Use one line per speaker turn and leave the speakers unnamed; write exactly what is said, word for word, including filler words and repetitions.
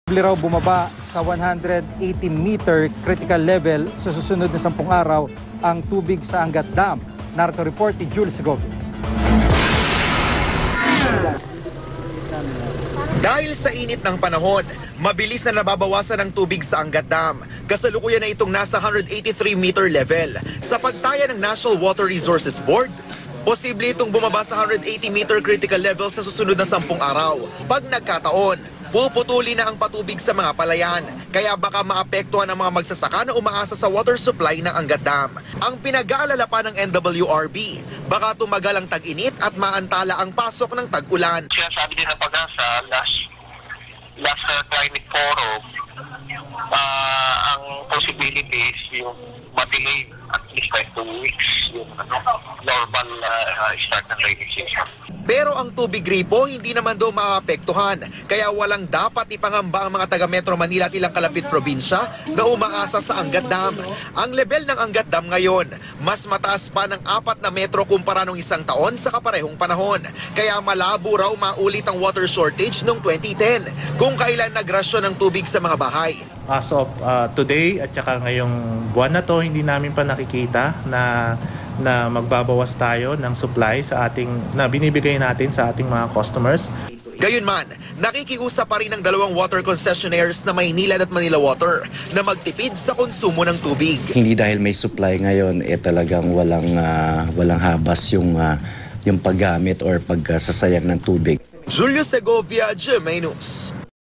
Posible raw bumaba sa one hundred eighty meter critical level sa susunod na sampung araw ang tubig sa Angat Dam. Narito report ni Jules Segovia.
Dahil sa init ng panahon, mabilis na nababawasan ang tubig sa Angat Dam. Kasalukuyan na itong nasa one hundred eighty-three meter level. Sa pagtaya ng National Water Resources Board, posible itong bumaba sa one hundred eighty meter critical level sa susunod na sampung araw. Pag nagkataon, puputuli na ang patubig sa mga palayan, kaya baka maapektuhan ang mga magsasaka na umaasa sa water supply ng Angat Dam. Ang pinag-aalala pa ng N W R B, baka tumagal ang tag-init at maantala ang pasok ng tag-ulan.
Sinasabi din ng Pag-asa, last, last uh, climate forum, uh, ang possibilities yung ma-delay at least by two weeks yung ano, normal uh, start ng rainy season.
Pero ang tubig gripo hindi naman daw maapektuhan, kaya walang dapat ipangamba ang mga taga Metro Manila at ilang kalapit probinsya na umaasa sa Angat Dam. Ang level ng Angat Dam ngayon, mas mataas pa ng apat na metro kumpara nung isang taon sa kaparehong panahon. Kaya malabo raw maulit ang water shortage noong twenty ten, kung kailan nagrasyon ng tubig sa mga bahay.
As of uh, today at saka ngayong buwan na to, hindi namin pa nakikita na na magbabawas tayo ng supply sa ating na binibigay natin sa ating mga customers.
Gayunman, nakikiusap pa rin ng dalawang water concessionaires na Maynilad at Manila Water na magtipid sa konsumo ng tubig.
Hindi dahil may supply ngayon, eh talagang walang uh, walang habas yung uh, yung paggamit or pagsasayang ng tubig.
Julio Segovia, G M A News.